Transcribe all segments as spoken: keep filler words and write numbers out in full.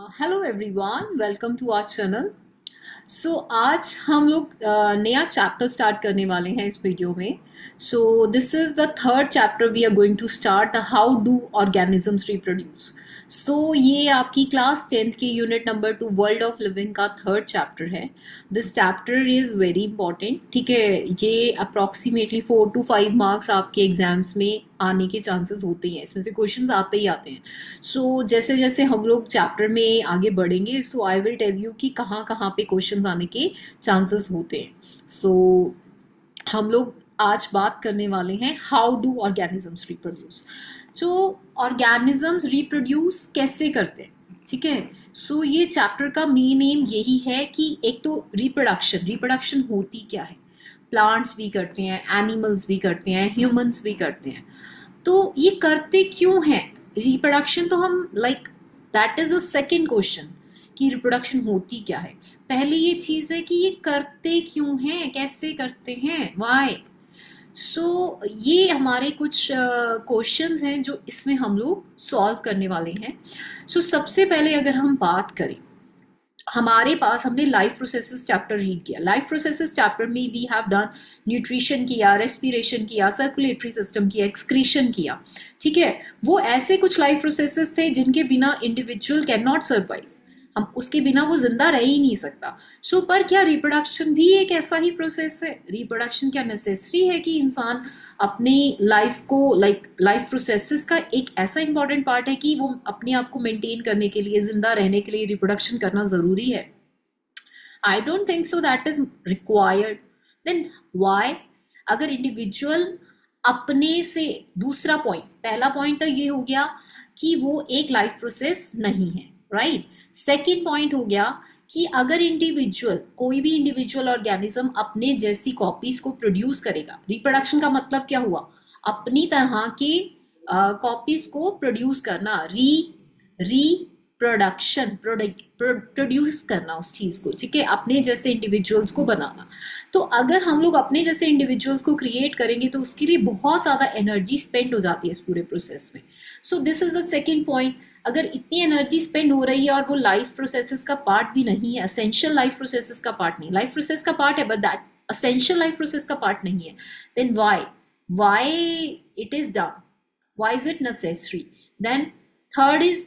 Hello everyone, welcome to our channel. So आज हम लोग uh, नया चैप्टर स्टार्ट करने वाले हैं इस वीडियो में। So this is the third chapter we are going to start, the how do organisms reproduce. So ये आपकी क्लास टेंथ के unit number two world of living का थर्ड चैप्टर है। This chapter is very important, ठीक है। ये approximately four to five marks आपके exams में आने के चांसेस होते हैं, इसमें से क्वेश्चंस आते ही आते हैं। सो so, जैसे जैसे हम लोग चैप्टर में आगे बढ़ेंगे, so I will tell you कि कहाँ कहाँ पे क्वेश्चंस आने के चांसेस होते हैं। सो so, हम लोग आज बात करने वाले हैं हाउ डू ऑर्गेनिजम्स रिप्रोड्यूस। तो ऑर्गेनिजम्स रिप्रोड्यूस कैसे करते हैं, ठीक है। सो so, ये चैप्टर का मेन एम यही है कि एक तो रिप्रोडक्शन रिप्रोडक्शन होती क्या है। प्लांट्स भी करते हैं, एनिमल्स भी करते हैं, ह्यूमंस भी करते हैं। तो ये करते क्यों हैं रिप्रोडक्शन? तो हम like that is a second question कि रिप्रोडक्शन होती क्या है। पहले ये चीज़ है कि ये करते क्यों हैं, कैसे करते हैं, व्हाई। सो so, ये हमारे कुछ क्वेश्चंस uh, हैं जो इसमें हम लोग सॉल्व करने वाले हैं। सो so, सबसे पहले अगर हम बात करें, हमारे पास हमने लाइफ प्रोसेसेस चैप्टर रीड किया। लाइफ प्रोसेसेस चैप्टर में वी हैव डन न्यूट्रिशन किया, रेस्पिरेशन किया, सर्कुलेटरी सिस्टम किया, एक्सक्रीशन किया, ठीक है। वो ऐसे कुछ लाइफ प्रोसेसेस थे जिनके बिना इंडिविजुअल कैन नॉट सर्वाइव, हम उसके बिना वो जिंदा रह ही नहीं सकता। सो so, पर क्या रिप्रोडक्शन भी एक ऐसा ही प्रोसेस है? रिप्रोडक्शन क्या नेसेसरी है कि इंसान अपनी लाइफ को लाइक लाइफ प्रोसेसेस का एक ऐसा इंपॉर्टेंट पार्ट है कि वो अपने आप को मेंटेन करने के लिए, जिंदा रहने के लिए रिप्रोडक्शन करना जरूरी है? I don't think so that is required. Then why? अगर इंडिविजुअल अपने से, दूसरा पॉइंट, पहला पॉइंट तो ये हो गया कि वो एक लाइफ प्रोसेस नहीं है, राइट। सेकेंड पॉइंट हो गया कि अगर इंडिविजुअल, कोई भी इंडिविजुअल ऑर्गेनिज्म अपने जैसी कॉपीज को प्रोड्यूस करेगा, रिप्रोडक्शन का मतलब क्या हुआ? अपनी तरह के कॉपीज को प्रोड्यूस करना, री रिप्रोडक्शन, प्रोड्यूस करना उस चीज को, ठीक है, अपने जैसे इंडिविजुअल्स को बनाना। तो अगर हम लोग अपने जैसे इंडिविजुअल्स को क्रिएट करेंगे तो उसके लिए बहुत ज्यादा एनर्जी स्पेंड हो जाती है इस पूरे प्रोसेस में। So this is the second point. अगर इतनी एनर्जी स्पेंड हो रही है और वो लाइफ प्रोसेसेस का पार्ट भी नहीं है, असेंशियल लाइफ प्रोसेसेस का पार्ट नहीं, लाइफ प्रोसेस का पार्ट है but that essential life process का पार्ट नहीं है, then why why it is done, why is it necessary. Then third is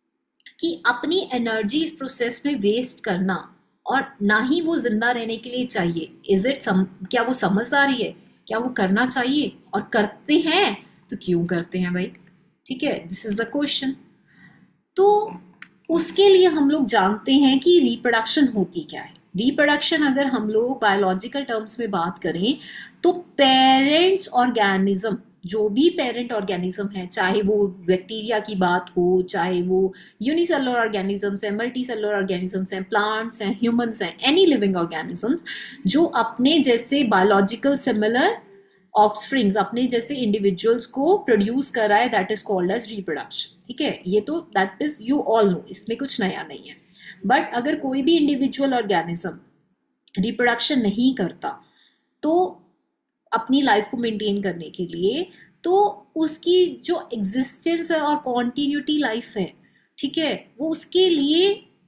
कि अपनी एनर्जी इस प्रोसेस में वेस्ट करना और ना ही वो जिंदा रहने के लिए चाहिए। इज इट सम, क्या वो समझदारी है? क्या वो करना चाहिए? और करते हैं तो क्यों करते हैं भाई, ठीक है, दिस इज द क्वेश्चन। तो उसके लिए हम लोग जानते हैं कि रिप्रोडक्शन होती क्या है। रिप्रोडक्शन अगर हम लोग बायोलॉजिकल टर्म्स में बात करें तो पेरेंट्स ऑर्गेनिज्म, जो भी पेरेंट ऑर्गेनिज्म है, चाहे वो बैक्टीरिया की बात हो, चाहे वो यूनिसेलुलर ऑर्गेनिजम्स हैं, मल्टी सेलुलर ऑर्गेनिजम्स हैं, प्लांट्स हैं, ह्यूमंस हैं, एनी लिविंग ऑर्गेनिजम्स जो अपने जैसे बायोलॉजिकल सिमिलर ऑफस्प्रिंग्स, अपने जैसे इंडिविजुअल्स को प्रोड्यूस कर रहा है, that is called as reproduction, ठीक है। ये तो that is you all know, इसमें कुछ नया नहीं है। बट अगर कोई भी इंडिविजुअल ऑर्गेनिज्म रिप्रोडक्शन नहीं करता तो अपनी लाइफ को मेंटेन करने के लिए, तो उसकी जो एग्जिस्टेंस है और कॉन्टिन्यूटी लाइफ है, ठीक है, वो उसके लिए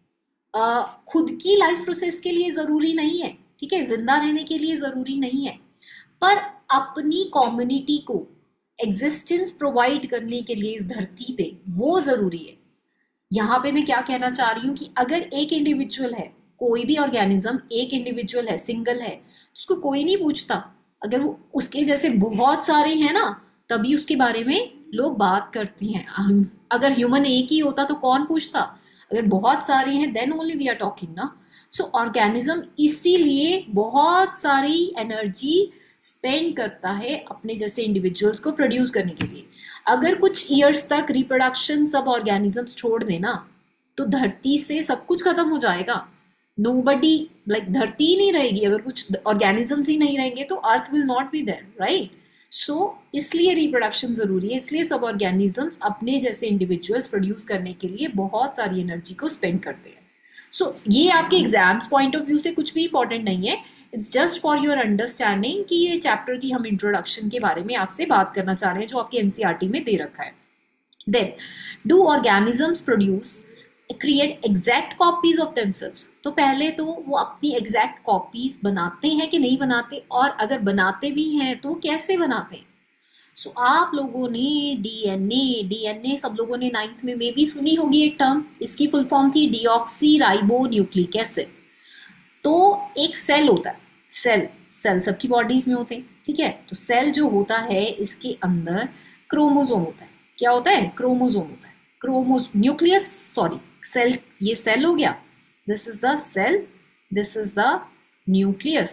आ, खुद की लाइफ प्रोसेस के लिए जरूरी नहीं है, ठीक है, जिंदा रहने के लिए जरूरी नहीं है, पर अपनी कम्युनिटी को एग्जिस्टेंस प्रोवाइड करने के लिए इस धरती पे वो जरूरी है। यहाँ पे मैं क्या कहना चाह रही हूँ कि अगर एक इंडिविजुअल है, कोई भी ऑर्गेनिज्म एक इंडिविजुअल है, सिंगल है, उसको कोई नहीं पूछता। अगर वो उसके जैसे बहुत सारे हैं ना, तभी उसके बारे में लोग बात करते हैं। अगर ह्यूमन एक ही होता तो कौन पूछता? अगर बहुत सारे हैं then only we are talking ना। सो ऑर्गेनिज्म इसीलिए बहुत सारी एनर्जी स्पेंड करता है अपने जैसे इंडिविजुअल्स को प्रोड्यूस करने के लिए। अगर कुछ ईयर्स तक रिप्रोडक्शन सब ऑर्गेनिजम्स छोड़ देना तो धरती से सब कुछ खत्म हो जाएगा। नोबडी, लाइक धरती ही नहीं रहेगी। अगर कुछ ऑर्गेनिजम्स ही नहीं रहेंगे तो earth will not be there, right. So इसलिए रिप्रोडक्शन जरूरी है, इसलिए सब ऑर्गेनिजम्स अपने जैसे इंडिविजुअल्स प्रोड्यूस करने के लिए बहुत सारी एनर्जी को स्पेंड करते हैं। सो so, ये आपके एग्जाम्स पॉइंट ऑफ व्यू से कुछ भी इंपॉर्टेंट नहीं है, it's just for your understanding कि ये चैप्टर की हम इंट्रोडक्शन के बारे में आपसे बात करना चाह रहे हैं जो आपके एनसीईआरटी में दे रखा है। Then do organisms produce create exact copies of themselves. तो पहले तो वो अपनी एग्जैक्ट कॉपीज बनाते हैं कि नहीं बनाते, और अगर बनाते भी हैं तो कैसे बनाते हैं। सो so, आप लोगों ने डीएनए डीएनए सब लोगों ने नाइन्थ में मे भी सुनी होगी एक टर्म, इसकी फुल फॉर्म थी डीऑक्सी राइबो न्यूक्लिक एसिड। तो एक सेल होता है, सेल सेल सबकी बॉडीज में होते हैं, ठीक है। तो सेल जो होता है इसके अंदर क्रोमोसोम होता है। क्या होता है? क्रोमोसोम होता है। क्रोमोस न्यूक्लियस सॉरी सेल, ये सेल हो गया, this is the cell, this is the nucleus.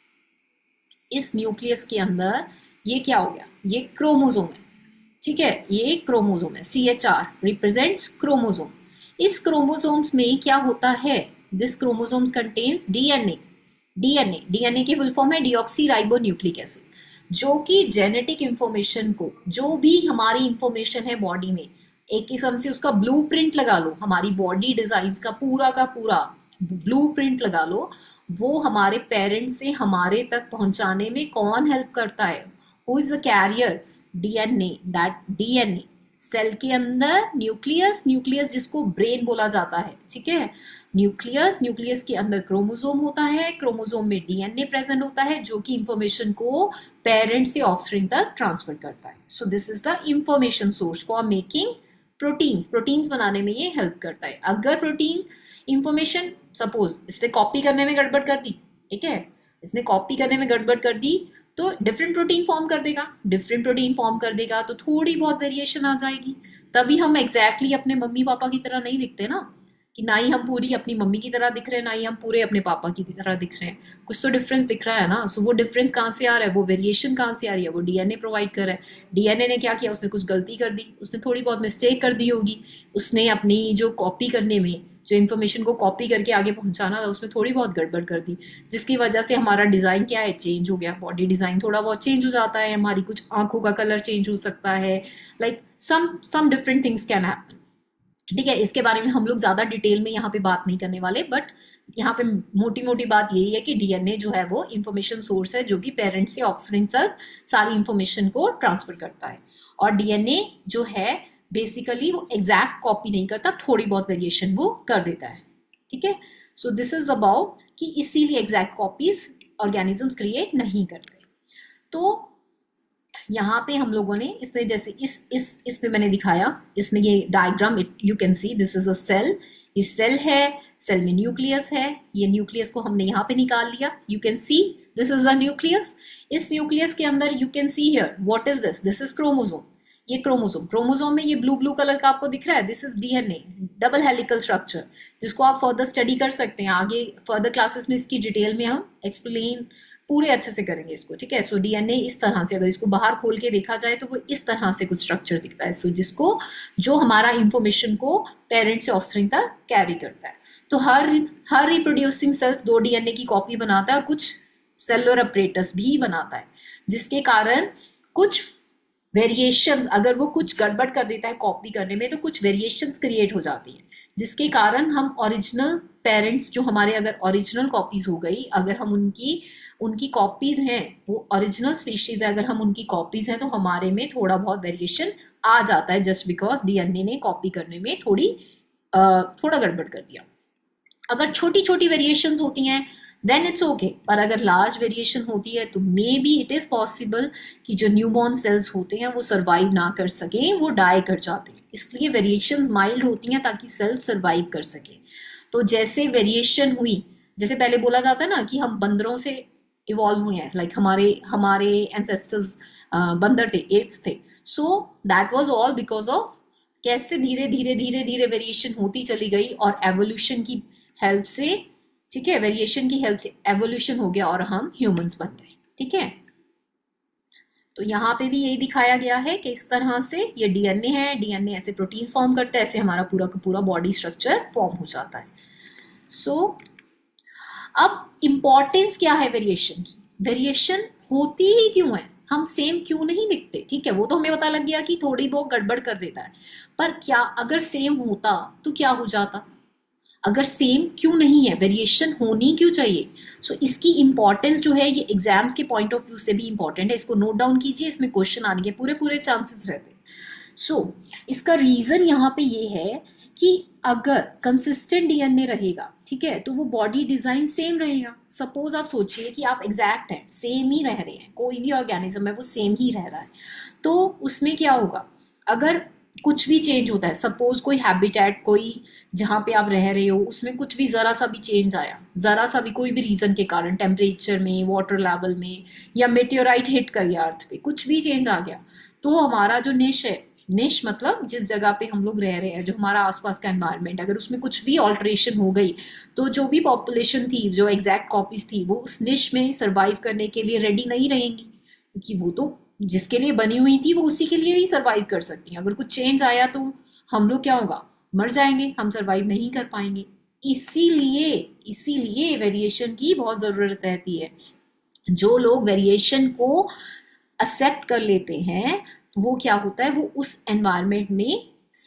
इस न्यूक्लियस के अंदर ये क्या हो गया? ये क्रोमोसोम है, ठीक है। ये क्रोमोसोम है, C H R represents chromosome. इस क्रोमोसोम्स में क्या होता है? This chromosomes contains DNA. DNA DNA की फुल फॉर्म है डीऑक्सी राइबो न्यूक्लिक एसिड, जो कि जेनेटिक इंफॉर्मेशन को, जो भी हमारी इंफॉर्मेशन है बॉडी में, एक किस्म से उसका ब्लूप्रिंट लगा लो, हमारी बॉडी डिजाइन का पूरा का पूरा ब्लूप्रिंट लगा लो, वो हमारे पेरेंट्स से हमारे तक पहुंचाने में कौन हेल्प करता है? Who is the carrier? DNA. That DNA cell के अंदर न्यूक्लियस, न्यूक्लियस जिसको ब्रेन बोला जाता है, ठीक है। न्यूक्लियस, न्यूक्लियस के अंदर क्रोमोसोम होता है, क्रोमोसोम में डीएनए प्रेजेंट होता है, जो कि इंफॉर्मेशन को पेरेंट से ऑफस्प्रिंग तक ट्रांसफर करता है। So this is the information source for making proteins. Proteins बनाने में ये हेल्प करता है। अगर प्रोटीन इंफॉर्मेशन सपोज इससे कॉपी करने में गड़बड़ कर दी, ठीक है, इसने कॉपी करने में गड़बड़ कर दी तो डिफरेंट प्रोटीन फॉर्म कर देगा। डिफरेंट प्रोटीन फॉर्म कर देगा तो थोड़ी बहुत वेरिएशन आ जाएगी। तभी हम एग्जैक्टली exactly अपने मम्मी पापा की तरह नहीं दिखते ना, कि ना ही हम पूरी अपनी मम्मी की तरह दिख रहे हैं, ना ही हम पूरे अपने पापा की तरह दिख रहे हैं। कुछ तो डिफरेंस दिख रहा है ना। सो वो डिफरेंस कहाँ से आ रहा है? वो वेरिएशन कहाँ से आ रही है? वो डीएनए प्रोवाइड कर रहा है। डीएनए ने क्या किया? उसने कुछ गलती कर दी, उसने थोड़ी बहुत मिस्टेक कर दी होगी, उसने अपनी जो कॉपी करने में, जो इन्फॉर्मेशन को कॉपी करके आगे पहुंचाना था, उसमें थोड़ी बहुत गड़बड़ कर दी, जिसकी वजह से हमारा डिज़ाइन क्या है? चेंज हो गया। बॉडी डिज़ाइन थोड़ा बहुत चेंज हो जाता है, हमारी कुछ आंखों का कलर चेंज हो सकता है, like some some different things can happen, ठीक है। इसके बारे में हम लोग ज़्यादा डिटेल में यहाँ पे बात नहीं करने वाले, बट यहाँ पे मोटी मोटी बात यही है कि डीएनए जो है वो इंफॉर्मेशन सोर्स है, जो कि पेरेंट्स से ऑफस्प्रिंग तक सारी इंफॉर्मेशन को ट्रांसफर करता है। और डीएनए जो है बेसिकली वो एग्जैक्ट कॉपी नहीं करता, थोड़ी बहुत वेरिएशन वो कर देता है, ठीक है। सो दिस इज अबाउट कि इसीलिए एग्जैक्ट कॉपीज ऑर्गेनिजम्स क्रिएट नहीं करते। तो यहाँ पे हम लोगों ने इसमें जैसे इस इस इसमें मैंने दिखाया, इसमें ये diagram, it you can see this is a cell. ये सेल है, सेल में न्यूक्लियस है, ये न्यूक्लियस को हमने यहाँ पे निकाल लिया। You can see this is the nucleus. इस न्यूक्लियस के अंदर you can see here what is this? This is chromosome. ये क्रोमोसोम, क्रोमोसोम में ये ब्लू ब्लू कलर का आपको दिख रहा है, this is DNA, double helical structure, जिसको आप फर्दर स्टडी कर सकते हैं। आगे फर्दर क्लासेस में इसकी डिटेल में हम एक्सप्लेन पूरे अच्छे से करेंगे इसको, ठीक है। सो डीएनए इस तरह से, अगर इसको बाहर खोल के देखा जाए तो वो इस तरह से कुछ स्ट्रक्चर दिखता है, सो जिसको, जो हमारा इंफॉर्मेशन को पेरेंट से ऑफस्प्रिंग तक कैरी करता है। तो हर हर रिप्रोड्यूसिंग सेल्स दो डीएनए की कॉपी बनाता है और कुछ सेलुलर अपरेटस भी बनाता है, जिसके कारण कुछ वेरिएशंस, अगर वो कुछ गड़बड़ कर देता है कॉपी करने में तो कुछ वेरिएशंस क्रिएट हो जाती है, जिसके कारण हम ओरिजिनल पेरेंट्स, जो हमारे अगर ओरिजिनल कॉपीज हो गई, अगर हम उनकी उनकी कॉपीज हैं, वो ओरिजिनल स्पीशीज है, अगर हम उनकी कॉपीज हैं तो हमारे में थोड़ा बहुत वेरिएशन आ जाता है, जस्ट बिकॉज डीएनए ने कॉपी करने में थोड़ी थोड़ा गड़बड़ कर दिया। अगर छोटी छोटी वेरिएशंस होती हैं देन इट्स ओके, पर अगर लार्ज वेरिएशन होती है तो maybe it is possible कि जो न्यूबॉर्न सेल्स होते हैं वो सर्वाइव ना कर सके, वो डाई कर जाते हैं। इसलिए वेरिएशंस माइल्ड होती हैं ताकि सेल्स सर्वाइव कर सके। तो जैसे वेरिएशन हुई, जैसे पहले बोला जाता है ना कि हम बंदरों से इवॉल्व हुए हैं, लाइक like हमारे हमारे एंसेस्टर्स बंदर थे, एप्स थे। So that was all because of कैसे धीरे धीरे धीरे धीरे वेरिएशन होती चली गई और एवोल्यूशन की हेल्प से, ठीक है, वेरिएशन की हेल्प से एवोल्यूशन हो गया और हम ह्यूमंस बन गए, ठीक है। तो यहाँ पे भी यही दिखाया गया है कि इस तरह से ये डीएनए है, डीएनए ऐसे प्रोटीन्स फॉर्म करता है, ऐसे हमारा पूरा का पूरा बॉडी स्ट्रक्चर फॉर्म हो जाता है। सो so, अब इम्पॉर्टेंस क्या है वेरिएशन की? वेरिएशन होती ही क्यों है? हम सेम क्यों नहीं दिखते? ठीक है, वो तो हमें पता लग गया कि थोड़ी बहुत गड़बड़ कर देता है, पर क्या अगर सेम होता तो क्या हो जाता? अगर सेम क्यों नहीं है, वेरिएशन होनी क्यों चाहिए? सो so, इसकी इंपॉर्टेंस जो है ये एग्जाम्स के पॉइंट ऑफ व्यू से भी इंपॉर्टेंट है। इसको नोट डाउन कीजिए, इसमें क्वेश्चन आने के पूरे पूरे चांसेस रहते हैं। सो so, इसका रीजन यहाँ पे ये है कि अगर कंसिस्टेंट डीएनए रहेगा, ठीक है, तो वो बॉडी डिजाइन सेम रहेगा। सपोज आप सोचिए कि आप एग्जैक्ट हैं, सेम ही रह रहे हैं, कोई भी ऑर्गेनिज्म है वो सेम ही रह रहा है, तो उसमें क्या होगा, अगर कुछ भी चेंज होता है, सपोज कोई हैबिटेट, कोई जहाँ पे आप रह रहे हो उसमें कुछ भी जरा सा भी चेंज आया, जरा सा भी कोई भी रीजन के कारण, टेम्परेचर में, वाटर लेवल में, या मेटेओराइट हिट कर गया अर्थ पे, कुछ भी चेंज आ गया, तो हमारा जो निश है, निश मतलब जिस जगह पे हम लोग रह रहे हैं, जो हमारा आसपास का एनवायरनमेंट, अगर उसमें कुछ भी ऑल्ट्रेशन हो गई, तो जो भी पॉपुलेशन थी, जो एग्जैक्ट कॉपीज थी, वो उस निश में सर्वाइव करने के लिए रेडी नहीं रहेंगी, क्योंकि वो तो जिसके लिए बनी हुई थी वो उसी के लिए ही सर्वाइव कर सकती हैं। अगर कुछ चेंज आया तो हम लोग क्या होगा, मर जाएंगे, हम सर्वाइव नहीं कर पाएंगे। इसीलिए इसीलिए वेरिएशन की बहुत जरूरत रहती है। जो लोग वेरिएशन को एक्सेप्ट कर लेते हैं, वो क्या होता है, वो उस एनवायरनमेंट में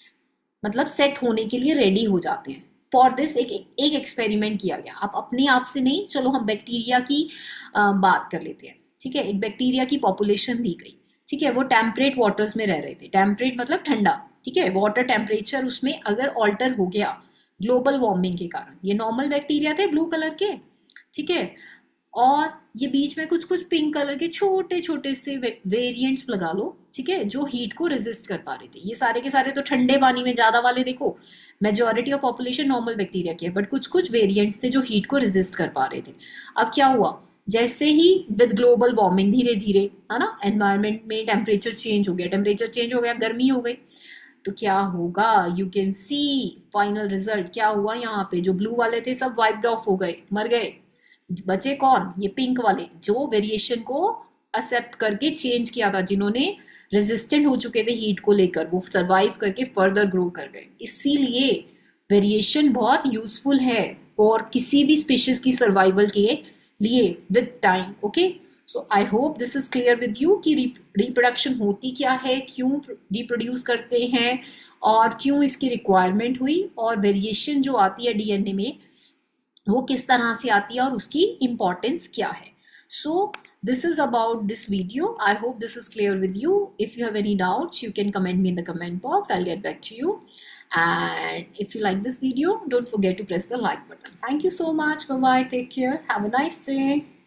मतलब सेट होने के लिए रेडी हो जाते हैं। फॉर दिस एक एक एक्सपेरिमेंट किया गया, आप अपने आप से नहीं, चलो हम बैक्टीरिया की आ, बात कर लेते हैं, ठीक है। एक बैक्टीरिया की पॉपुलेशन दी गई, ठीक है, वो टेम्परेट वाटर्स में रह रहे थे, टेम्परेट मतलब ठंडा, ठीक है, वाटर टेम्परेचर उसमें अगर ऑल्टर हो गया ग्लोबल वार्मिंग के कारण, ये नॉर्मल बैक्टीरिया थे ब्लू कलर के, ठीक है, और ये बीच में कुछ कुछ पिंक कलर के छोटे छोटे से वेरिएंट्स लगा लो, ठीक है, जो हीट को रेजिस्ट कर पा रहे थे। ये सारे के सारे तो ठंडे पानी में ज्यादा वाले, देखो majority of population normal bacteria के, बट कुछ कुछ वेरिएंट्स थे जो हीट को रेजिस्ट कर पा रहे थे। अब क्या हुआ, जैसे ही विद ग्लोबल वार्मिंग धीरे धीरे, है ना, एनवायरनमेंट में टेम्परेचर चेंज हो गया, टेम्परेचर चेंज हो गया, गर्मी हो गई, तो क्या होगा, you can see final result क्या हुआ, यहाँ पे जो ब्लू वाले थे सब वाइप्ड ऑफ हो गए, मर गए, बचे कौन, ये पिंक वाले, जो वेरिएशन को एक्सेप्ट करके चेंज किया था, जिन्होंने रेजिस्टेंट हो चुके थे हीट को लेकर, वो सरवाइव करके फर्दर ग्रो कर गए। इसीलिए वेरिएशन बहुत यूजफुल है और किसी भी स्पीशीज की सर्वाइवल के लिए with time. Okay, so I hope this is clear with you कि रिप्रोडक्शन होती क्या है, क्यों रिप्रोड्यूस करते हैं, और क्यों इसकी रिक्वायरमेंट हुई, और वेरिएशन जो आती है डीएनए में वो किस तरह से आती है और उसकी इम्पोर्टेंस क्या है। सो this is about this video. I hope this is clear with you. If you have any doubts, you can comment me in the comment box. I'll get back to you. And if you like this video, don't forget to press the like button. Thank you so much. Bye bye. Take care. Have a nice day.